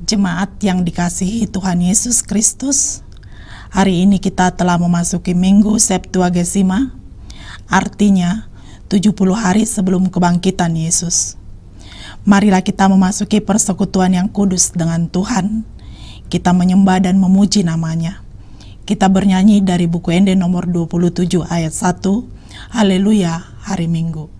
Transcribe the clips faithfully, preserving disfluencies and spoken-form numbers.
Jemaat yang dikasihi Tuhan Yesus Kristus, hari ini kita telah memasuki Minggu Septuagesima, artinya tujuh puluh hari sebelum kebangkitan Yesus. Marilah kita memasuki persekutuan yang kudus dengan Tuhan. Kita menyembah dan memuji namanya. Kita bernyanyi dari buku Ende nomor dua puluh tujuh ayat satu, Haleluya, hari Minggu.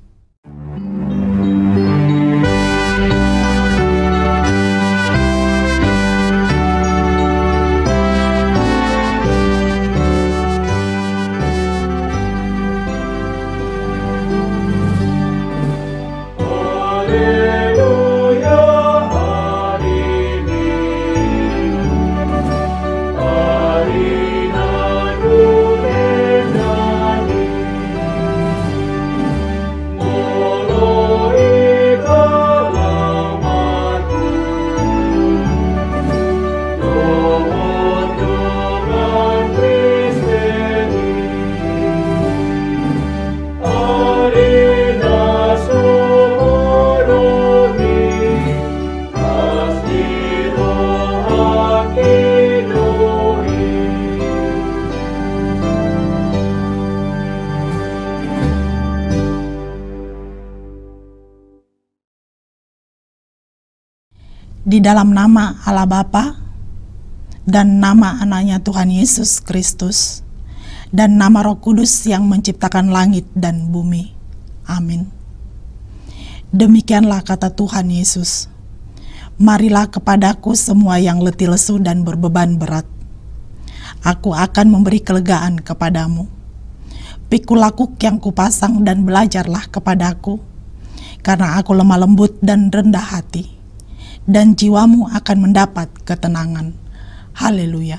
Di dalam nama Allah Bapa dan nama anaknya Tuhan Yesus Kristus dan nama Roh Kudus yang menciptakan langit dan bumi. Amin. Demikianlah kata Tuhan Yesus. Marilah kepadaku semua yang letih lesu dan berbeban berat. Aku akan memberi kelegaan kepadamu. Pikul lakuk yang kupasang dan belajarlah kepadaku, karena aku lemah lembut dan rendah hati, dan jiwamu akan mendapat ketenangan. Haleluya.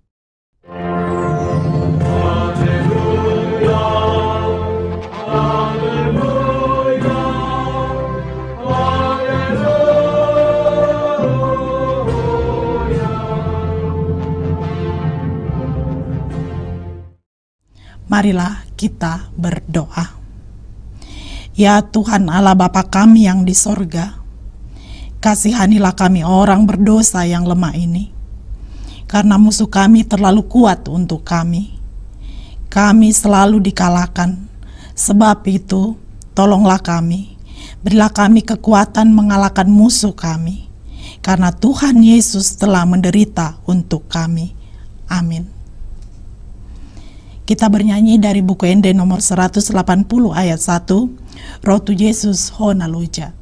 Marilah kita berdoa. Ya Tuhan Allah Bapa kami yang di sorga, kasihanilah kami orang berdosa yang lemah ini, karena musuh kami terlalu kuat untuk kami. Kami selalu dikalahkan. Sebab itu, tolonglah kami. Berilah kami kekuatan mengalahkan musuh kami, karena Tuhan Yesus telah menderita untuk kami. Amin. Kita bernyanyi dari buku Ende nomor seratus delapan puluh ayat satu, Roh tu Yesus hona loja.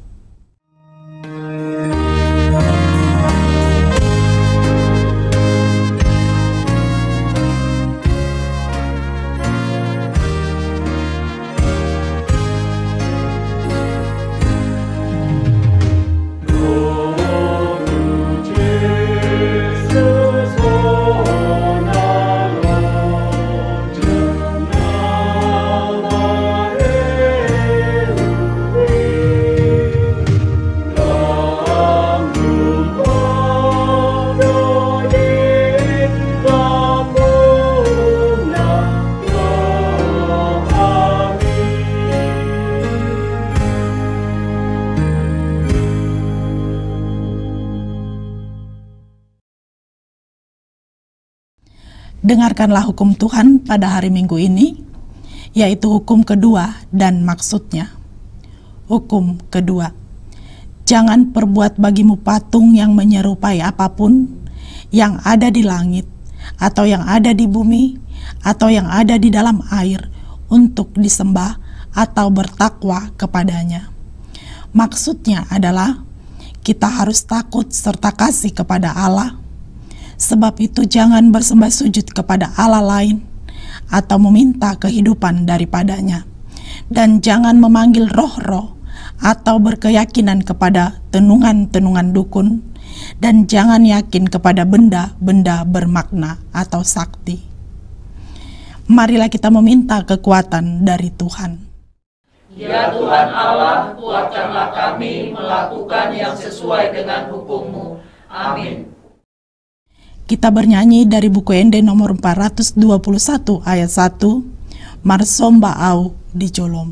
Dengarkanlah hukum Tuhan pada hari Minggu ini, yaitu hukum kedua dan maksudnya. Hukum kedua, jangan perbuat bagimu patung yang menyerupai apapun yang ada di langit, atau yang ada di bumi, atau yang ada di dalam air, untuk disembah atau bertakwa kepadanya. Maksudnya adalah kita harus takut serta kasih kepada Allah. Sebab itu jangan bersembah sujud kepada Allah lain atau meminta kehidupan daripadanya. Dan jangan memanggil roh-roh atau berkeyakinan kepada tenungan-tenungan dukun. Dan jangan yakin kepada benda-benda bermakna atau sakti. Marilah kita meminta kekuatan dari Tuhan. Ya Tuhan Allah, kuatkanlah kami melakukan yang sesuai dengan hukum-Mu. Amin. Kita bernyanyi dari buku Ende nomor empat ratus dua puluh satu ayat satu, Marsomba au di Jolom.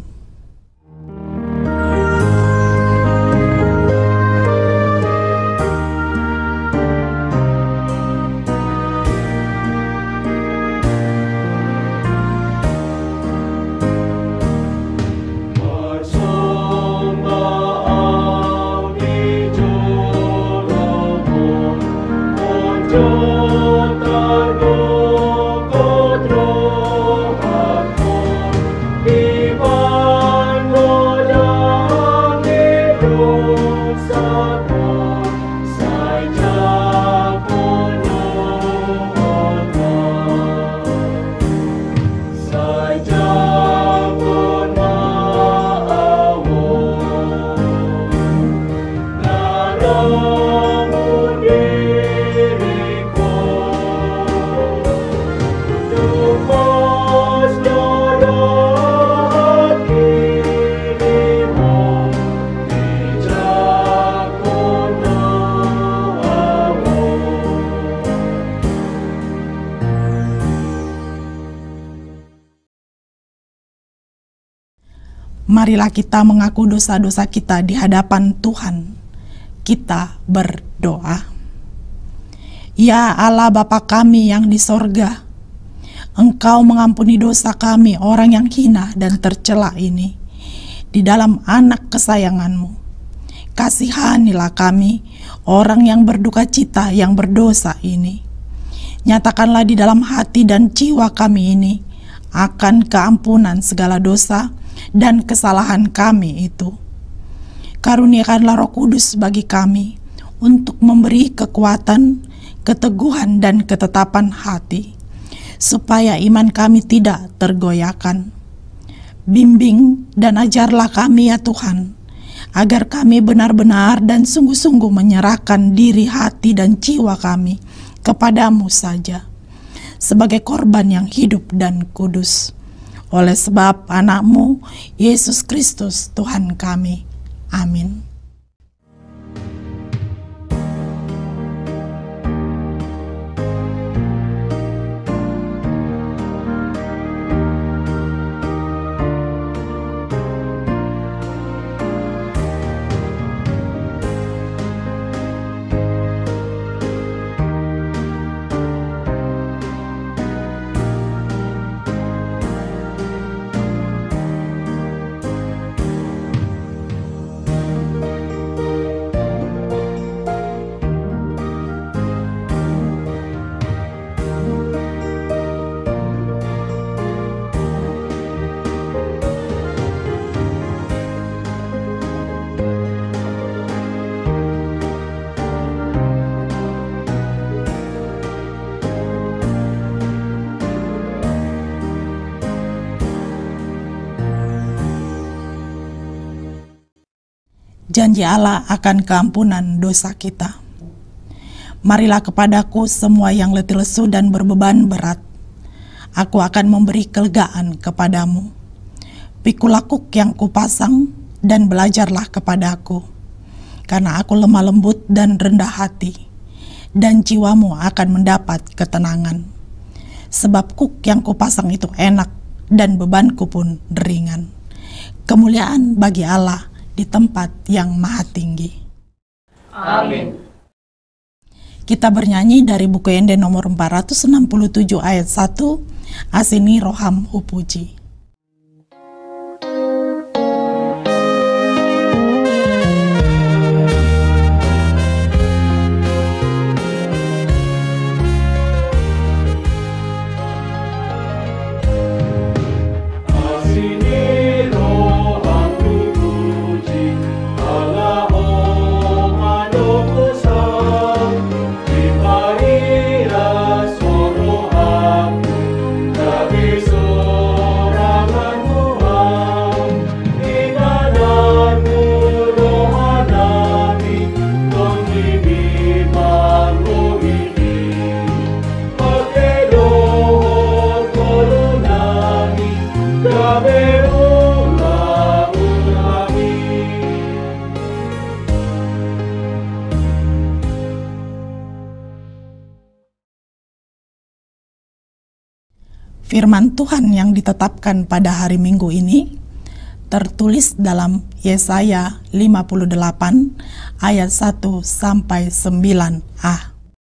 Marilah kita mengaku dosa-dosa kita di hadapan Tuhan. Kita berdoa. Ya Allah Bapa kami yang di sorga, Engkau mengampuni dosa kami orang yang hina dan tercela ini di dalam anak kesayangan-Mu. Kasihanilah kami orang yang berduka cita yang berdosa ini. Nyatakanlah di dalam hati dan jiwa kami ini akan keampunan segala dosa dan kesalahan kami itu. Karuniakanlah Roh Kudus bagi kami untuk memberi kekuatan, keteguhan dan ketetapan hati, supaya iman kami tidak tergoyahkan. Bimbing dan ajarlah kami ya Tuhan, agar kami benar-benar dan sungguh-sungguh menyerahkan diri, hati dan jiwa kami kepadamu saja, sebagai korban yang hidup dan kudus. Oleh sebab anak-Mu, Yesus Kristus Tuhan kami. Amin. Janji Allah akan keampunan dosa kita. Marilah kepadaku semua yang letih lesu dan berbeban berat. Aku akan memberi kelegaan kepadamu. Pikulah kuk yang kupasang dan belajarlah kepadaku. Karena aku lemah lembut dan rendah hati, dan jiwamu akan mendapat ketenangan. Sebab kuk yang kupasang itu enak dan bebanku pun ringan. Kemuliaan bagi Allah di tempat yang maha tinggi. Amin. Kita bernyanyi dari buku Ende nomor empat ratus enam puluh tujuh ayat satu, Asini Roham Hupuji. Firman Tuhan yang ditetapkan pada hari Minggu ini tertulis dalam Yesaya lima puluh delapan ayat satu sampai sembilan a.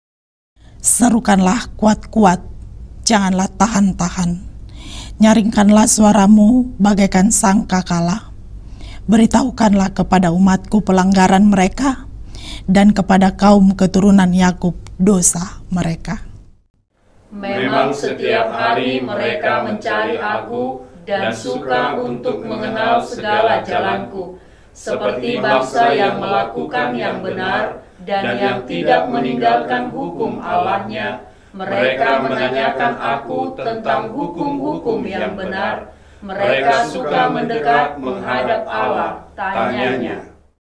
Serukanlah kuat-kuat, janganlah tahan-tahan. Nyaringkanlah suaramu bagaikan sangkakala. Beritahukanlah kepada umatku pelanggaran mereka, dan kepada kaum keturunan Yakub dosa mereka. Memang setiap hari mereka mencari aku dan suka untuk mengenal segala jalanku, seperti bangsa yang melakukan yang benar dan yang tidak meninggalkan hukum Allahnya. Mereka menanyakan aku tentang hukum-hukum yang benar. Mereka suka mendekat menghadap Allah, tanyanya.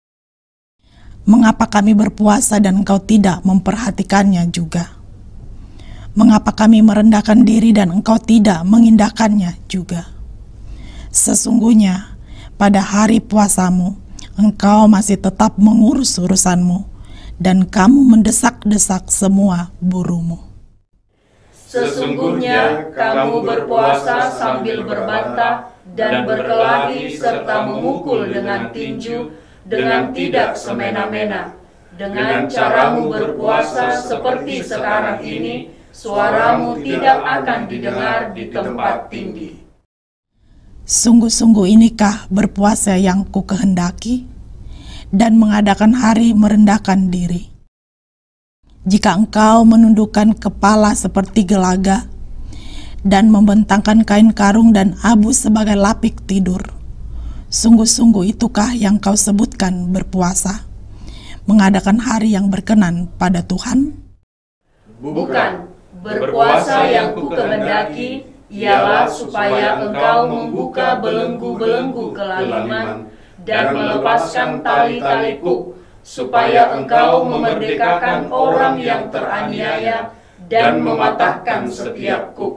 Mengapa kami berpuasa dan engkau tidak memperhatikannya juga? Mengapa kami merendahkan diri dan engkau tidak mengindahkannya juga? Sesungguhnya pada hari puasamu, engkau masih tetap mengurus urusanmu, dan kamu mendesak-desak semua burumu. Sesungguhnya kamu berpuasa sambil berbantah, dan berkelahi serta memukul dengan tinju, dengan tidak semena-mena. Dengan caramu berpuasa seperti sekarang ini, suaramu tidak akan didengar di tempat tinggi. Sungguh-sungguh inikah berpuasa yang ku kehendaki, dan mengadakan hari merendahkan diri. Jika engkau menundukkan kepala seperti gelaga, dan membentangkan kain karung dan abu sebagai lapik tidur, sungguh-sungguh itukah yang kau sebutkan berpuasa, mengadakan hari yang berkenan pada Tuhan? Bukan, berpuasa yang ku kehendaki ialah supaya engkau membuka belenggu-belenggu kelaliman dan melepaskan tali-tali kuk, supaya engkau memerdekakan orang yang teraniaya dan mematahkan setiap kuk.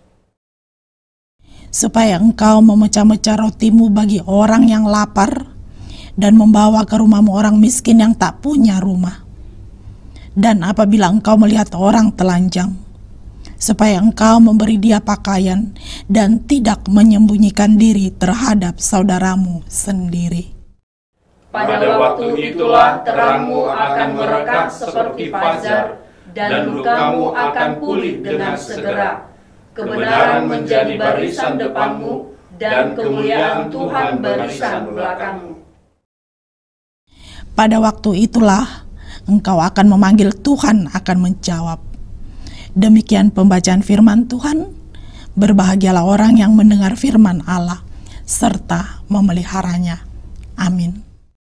Supaya engkau memecah-mecah rotimu bagi orang yang lapar, dan membawa ke rumahmu orang miskin yang tak punya rumah. Dan apabila engkau melihat orang telanjang, supaya engkau memberi dia pakaian dan tidak menyembunyikan diri terhadap saudaramu sendiri. Pada waktu itulah terangmu akan merekah seperti fajar, dan lukamu akan pulih dengan segera. Kebenaran menjadi barisan depanmu, dan kemuliaan Tuhan barisan belakangmu. Pada waktu itulah engkau akan memanggil, Tuhan akan menjawab. Demikian pembacaan firman Tuhan. Berbahagialah orang yang mendengar firman Allah serta memeliharanya. Amin.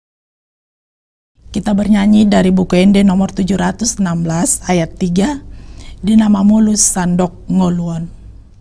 Kita bernyanyi dari buku Ende nomor tujuh ratus enam belas ayat tiga, Dinama Mulus Sandok Ngoluon.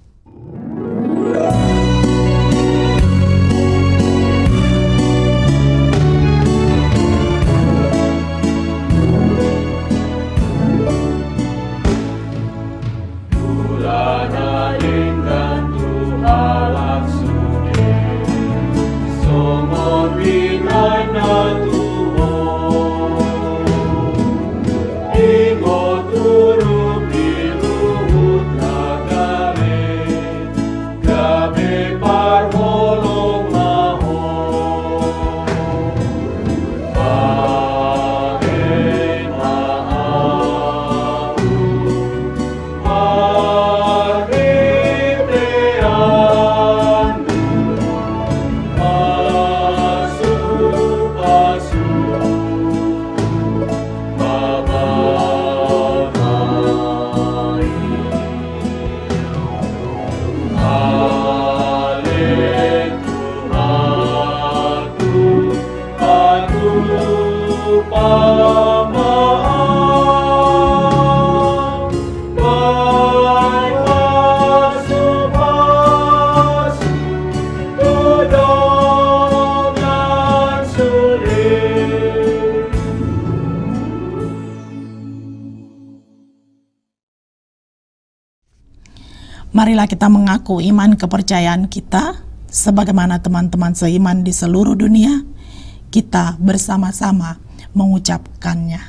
Marilah kita mengaku iman kepercayaan kita, sebagaimana teman-teman seiman di seluruh dunia, kita bersama-sama mengucapkannya.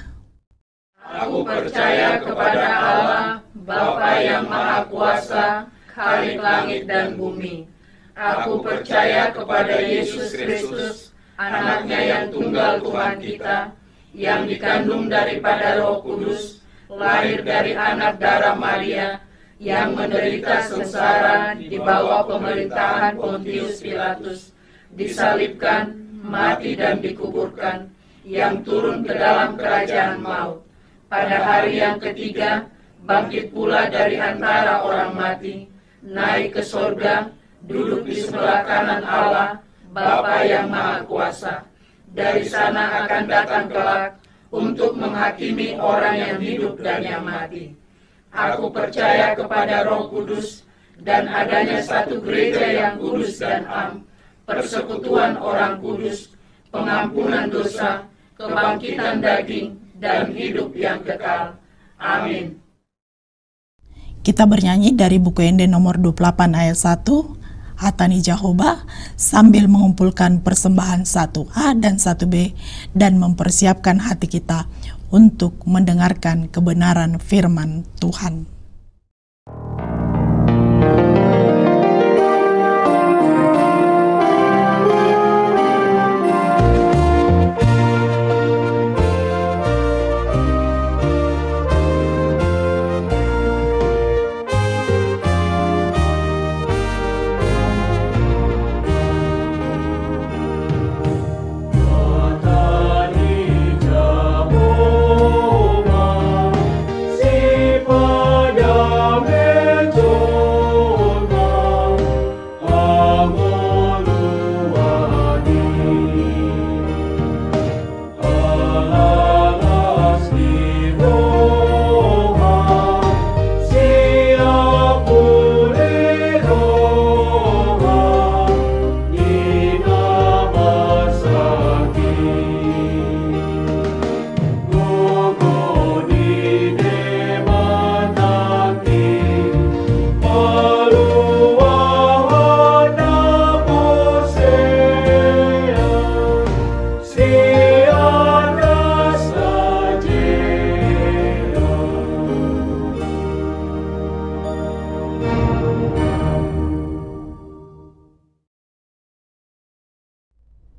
Aku percaya kepada Allah, Bapa yang Maha Kuasa, Khalik langit dan bumi. Aku percaya kepada Yesus Kristus, anaknya yang tunggal Tuhan kita, yang dikandung daripada Roh Kudus, lahir dari anak darah Maria, yang menderita sengsara di bawah pemerintahan Pontius Pilatus, disalibkan, mati dan dikuburkan, yang turun ke dalam kerajaan maut. Pada hari yang ketiga, bangkit pula dari antara orang mati, naik ke sorga, duduk di sebelah kanan Allah, Bapa yang Maha Kuasa. Dari sana akan datang kelak untuk menghakimi orang yang hidup dan yang mati. Aku percaya kepada Roh Kudus dan adanya satu gereja yang kudus dan am, persekutuan orang kudus, pengampunan dosa, kebangkitan daging, dan hidup yang kekal. Amin. Kita bernyanyi dari buku Ende nomor dua puluh delapan ayat satu, Hatani Jehovah, sambil mengumpulkan persembahan satu A dan satu B dan mempersiapkan hati kita untuk mendengarkan kebenaran firman Tuhan.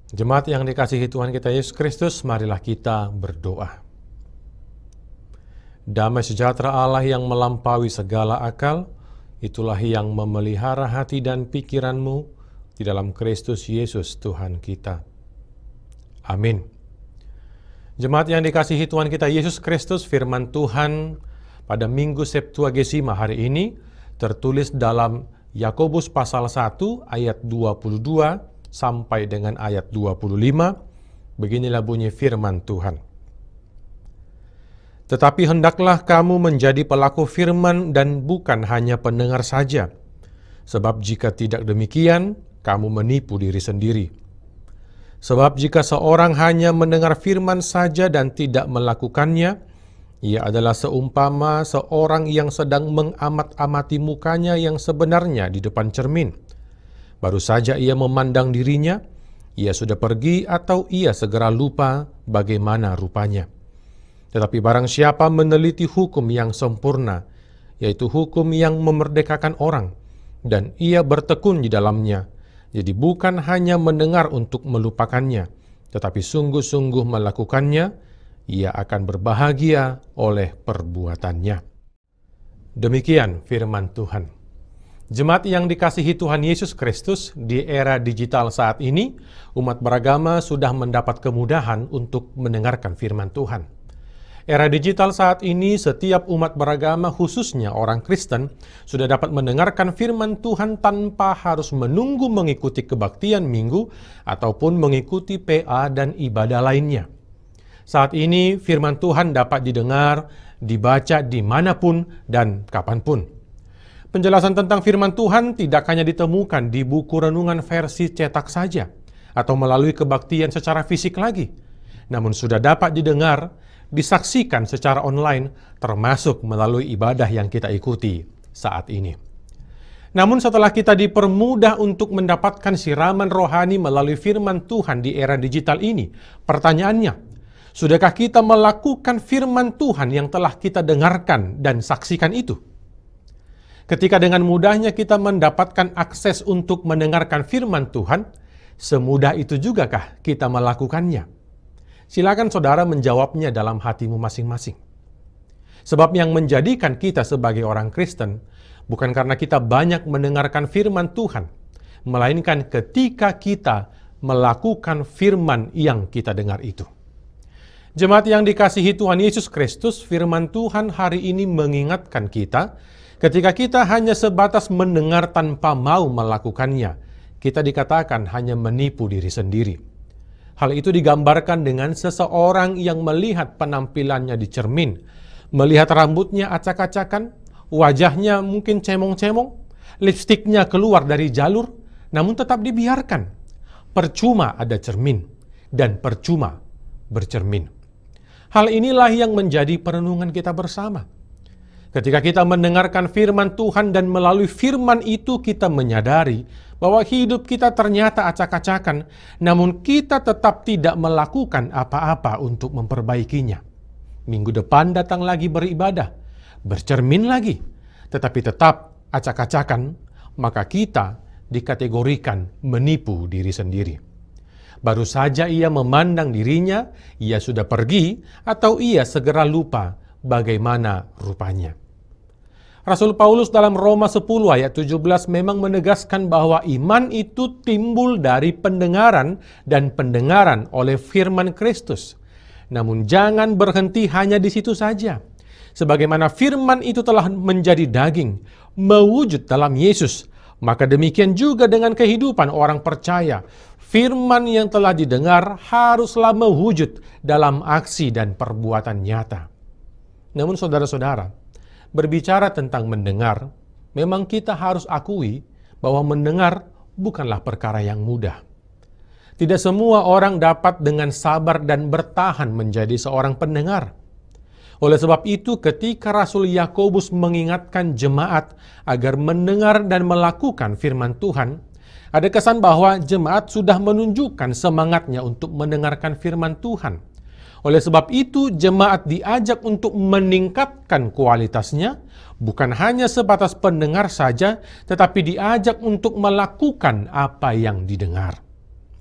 Jemaat yang dikasihi Tuhan kita Yesus Kristus, marilah kita berdoa. Damai sejahtera Allah yang melampaui segala akal, itulah yang memelihara hati dan pikiranmu di dalam Kristus Yesus Tuhan kita. Amin. Jemaat yang dikasihi Tuhan kita Yesus Kristus, firman Tuhan pada Minggu Septuagesima hari ini tertulis dalam Yakobus pasal satu ayat dua puluh dua sampai dengan ayat dua puluh lima. Beginilah bunyi firman Tuhan. Tetapi hendaklah kamu menjadi pelaku firman dan bukan hanya pendengar saja. Sebab jika tidak demikian, kamu menipu diri sendiri. Sebab jika seorang hanya mendengar firman saja dan tidak melakukannya, ia adalah seumpama seorang yang sedang mengamat-amati mukanya yang sebenarnya di depan cermin. Baru saja ia memandang dirinya, ia sudah pergi atau ia segera lupa bagaimana rupanya. Tetapi barang siapa meneliti hukum yang sempurna, yaitu hukum yang memerdekakan orang, dan ia bertekun di dalamnya, jadi bukan hanya mendengar untuk melupakannya, tetapi sungguh-sungguh melakukannya, ia akan berbahagia oleh perbuatannya. Demikian firman Tuhan. Jemaat yang dikasihi Tuhan Yesus Kristus, di era digital saat ini, umat beragama sudah mendapat kemudahan untuk mendengarkan firman Tuhan. Era digital saat ini, setiap umat beragama, khususnya orang Kristen, sudah dapat mendengarkan firman Tuhan tanpa harus menunggu mengikuti kebaktian minggu ataupun mengikuti P A dan ibadah lainnya. Saat ini, firman Tuhan dapat didengar, dibaca dimanapun dan kapanpun. Penjelasan tentang firman Tuhan tidak hanya ditemukan di buku renungan versi cetak saja, atau melalui kebaktian secara fisik lagi, namun sudah dapat didengar, disaksikan secara online, termasuk melalui ibadah yang kita ikuti saat ini. Namun setelah kita dipermudah untuk mendapatkan siraman rohani melalui firman Tuhan di era digital ini, pertanyaannya, sudahkah kita melakukan firman Tuhan yang telah kita dengarkan dan saksikan itu? Ketika dengan mudahnya kita mendapatkan akses untuk mendengarkan firman Tuhan, semudah itu jugakah kita melakukannya? Silakan saudara menjawabnya dalam hatimu masing-masing. Sebab yang menjadikan kita sebagai orang Kristen bukan karena kita banyak mendengarkan firman Tuhan, melainkan ketika kita melakukan firman yang kita dengar itu. Jemaat yang dikasihi Tuhan Yesus Kristus, firman Tuhan hari ini mengingatkan kita, ketika kita hanya sebatas mendengar tanpa mau melakukannya, kita dikatakan hanya menipu diri sendiri. Hal itu digambarkan dengan seseorang yang melihat penampilannya di cermin, melihat rambutnya acak-acakan, wajahnya mungkin cemong-cemong, lipstiknya keluar dari jalur, namun tetap dibiarkan. Percuma ada cermin, dan percuma bercermin. Hal inilah yang menjadi perenungan kita bersama. Ketika kita mendengarkan firman Tuhan dan melalui firman itu kita menyadari bahwa hidup kita ternyata acak-acakan, namun kita tetap tidak melakukan apa-apa untuk memperbaikinya. Minggu depan datang lagi beribadah, bercermin lagi, tetapi tetap acak-acakan, maka kita dikategorikan menipu diri sendiri. Baru saja ia memandang dirinya, ia sudah pergi, atau ia segera lupa bagaimana rupanya. Rasul Paulus dalam Roma sepuluh ayat tujuh belas memang menegaskan bahwa iman itu timbul dari pendengaran dan pendengaran oleh firman Kristus. Namun jangan berhenti hanya di situ saja. Sebagaimana firman itu telah menjadi daging, mewujud dalam Yesus, maka demikian juga dengan kehidupan orang percaya. Firman yang telah didengar haruslah mewujud dalam aksi dan perbuatan nyata. Namun saudara-saudara, berbicara tentang mendengar, memang kita harus akui bahwa mendengar bukanlah perkara yang mudah. Tidak semua orang dapat dengan sabar dan bertahan menjadi seorang pendengar. Oleh sebab itu, ketika Rasul Yakobus mengingatkan jemaat agar mendengar dan melakukan firman Tuhan, ada kesan bahwa jemaat sudah menunjukkan semangatnya untuk mendengarkan firman Tuhan. Oleh sebab itu, jemaat diajak untuk meningkatkan kualitasnya, bukan hanya sebatas pendengar saja, tetapi diajak untuk melakukan apa yang didengar.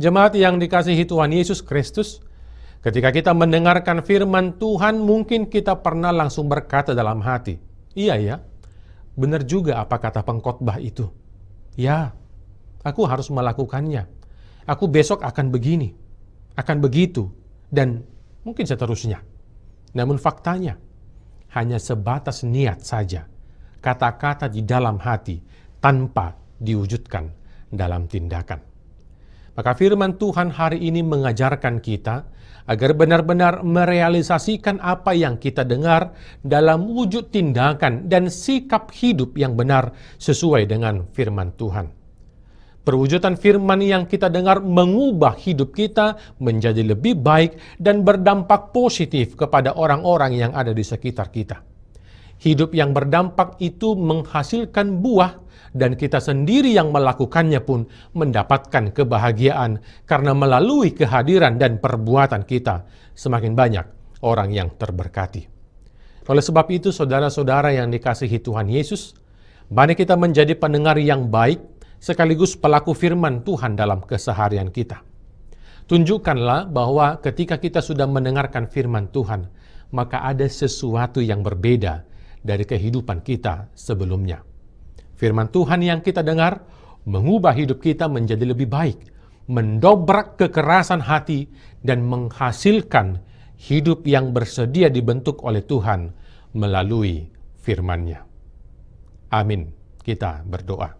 Jemaat yang dikasihi Tuhan Yesus Kristus, ketika kita mendengarkan firman Tuhan, mungkin kita pernah langsung berkata dalam hati, iya ya, benar juga apa kata pengkhotbah itu. Ya, aku harus melakukannya. Aku besok akan begini, akan begitu, dan mungkin seterusnya. Namun faktanya, hanya sebatas niat saja, kata-kata di dalam hati, tanpa diwujudkan dalam tindakan. Maka firman Tuhan hari ini mengajarkan kita agar benar-benar merealisasikan apa yang kita dengar dalam wujud tindakan dan sikap hidup yang benar sesuai dengan firman Tuhan. Perwujudan firman yang kita dengar mengubah hidup kita menjadi lebih baik dan berdampak positif kepada orang-orang yang ada di sekitar kita. Hidup yang berdampak itu menghasilkan buah, dan kita sendiri yang melakukannya pun mendapatkan kebahagiaan karena melalui kehadiran dan perbuatan kita semakin banyak orang yang terberkati. Oleh sebab itu, saudara-saudara yang dikasihi Tuhan Yesus, mari kita menjadi pendengar yang baik sekaligus pelaku firman Tuhan dalam keseharian kita. Tunjukkanlah bahwa ketika kita sudah mendengarkan firman Tuhan, maka ada sesuatu yang berbeda dari kehidupan kita sebelumnya. Firman Tuhan yang kita dengar mengubah hidup kita menjadi lebih baik, mendobrak kekerasan hati, dan menghasilkan hidup yang bersedia dibentuk oleh Tuhan melalui firman-Nya. Amin. Kita berdoa.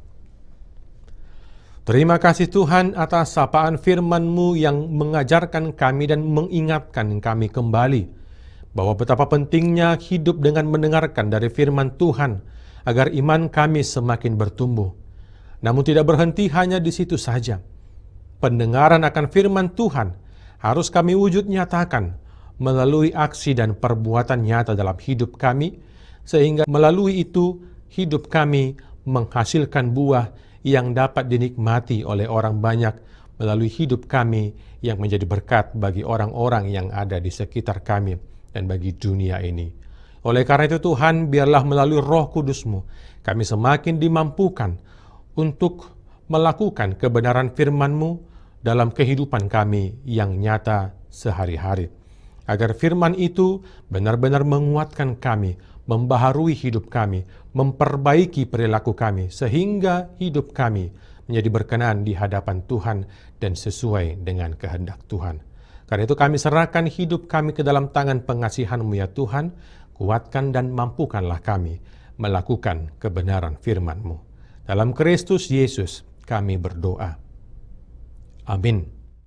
Terima kasih Tuhan atas sapaan firman-Mu yang mengajarkan kami dan mengingatkan kami kembali bahwa betapa pentingnya hidup dengan mendengarkan dari firman Tuhan agar iman kami semakin bertumbuh. Namun tidak berhenti hanya di situ saja. Pendengaran akan firman Tuhan harus kami wujud nyatakan melalui aksi dan perbuatan nyata dalam hidup kami, sehingga melalui itu hidup kami menghasilkan buah yang dapat dinikmati oleh orang banyak melalui hidup kami yang menjadi berkat bagi orang-orang yang ada di sekitar kami dan bagi dunia ini. Oleh karena itu Tuhan, biarlah melalui Roh Kudus-Mu kami semakin dimampukan untuk melakukan kebenaran firman-Mu dalam kehidupan kami yang nyata sehari-hari. Agar firman itu benar-benar menguatkan kami, membaharui hidup kami, memperbaiki perilaku kami, sehingga hidup kami menjadi berkenan di hadapan Tuhan dan sesuai dengan kehendak Tuhan. Karena itu kami serahkan hidup kami ke dalam tangan pengasihan-Mu ya Tuhan. Kuatkan dan mampukanlah kami melakukan kebenaran firman-Mu. Dalam Kristus Yesus kami berdoa. Amin.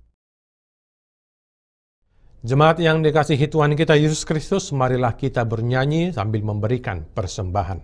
Jemaat yang dikasihi Tuhan kita Yesus Kristus, marilah kita bernyanyi sambil memberikan persembahan.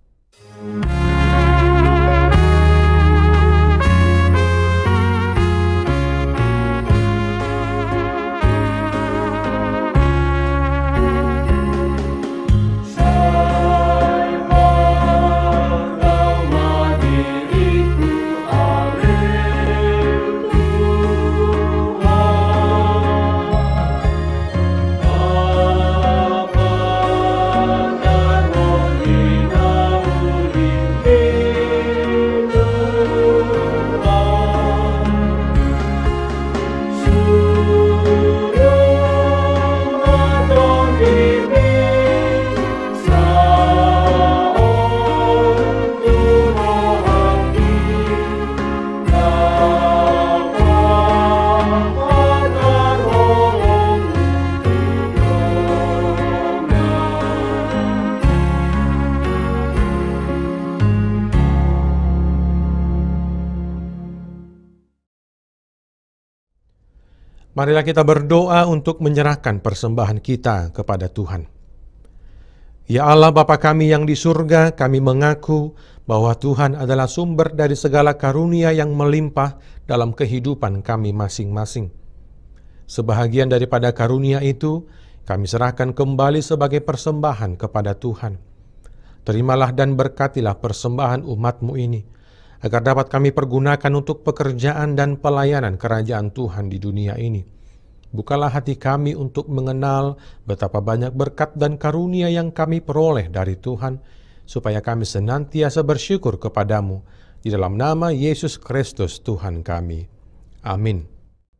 Marilah kita berdoa untuk menyerahkan persembahan kita kepada Tuhan. Ya Allah Bapa kami yang di surga, kami mengaku bahwa Tuhan adalah sumber dari segala karunia yang melimpah dalam kehidupan kami masing-masing. Sebahagian daripada karunia itu, kami serahkan kembali sebagai persembahan kepada Tuhan. Terimalah dan berkatilah persembahan umat-Mu ini, agar dapat kami pergunakan untuk pekerjaan dan pelayanan kerajaan Tuhan di dunia ini. Bukalah hati kami untuk mengenal betapa banyak berkat dan karunia yang kami peroleh dari Tuhan, supaya kami senantiasa bersyukur kepadamu. Di dalam nama Yesus Kristus Tuhan kami. Amin.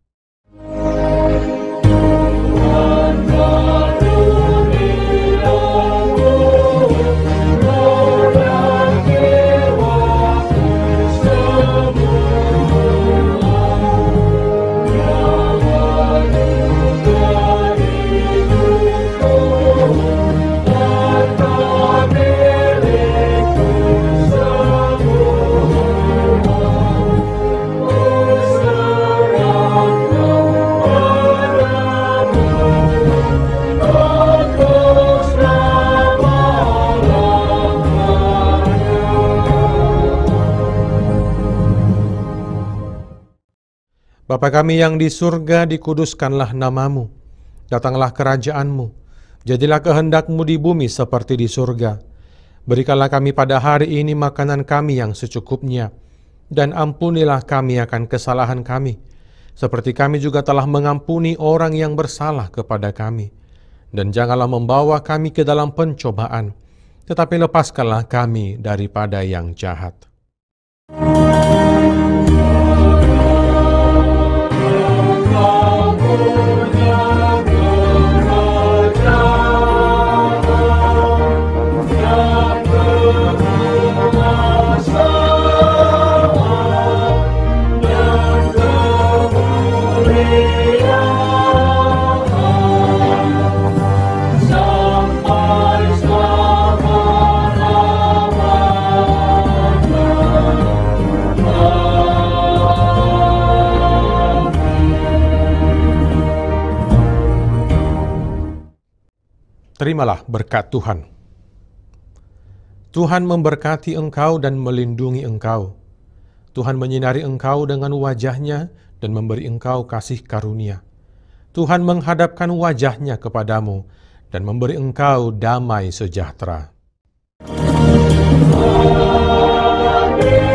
Bapa kami yang di surga, dikuduskanlah namamu. Datanglah kerajaan-Mu. Jadilah kehendak-Mu di bumi seperti di surga. Berikanlah kami pada hari ini makanan kami yang secukupnya. Dan ampunilah kami akan kesalahan kami, seperti kami juga telah mengampuni orang yang bersalah kepada kami. Dan janganlah membawa kami ke dalam pencobaan, tetapi lepaskanlah kami daripada yang jahat. Terimalah berkat Tuhan. Tuhan memberkati engkau dan melindungi engkau. Tuhan menyinari engkau dengan wajah-Nya dan memberi engkau kasih karunia. Tuhan menghadapkan wajah-Nya kepadamu dan memberi engkau damai sejahtera. Amin.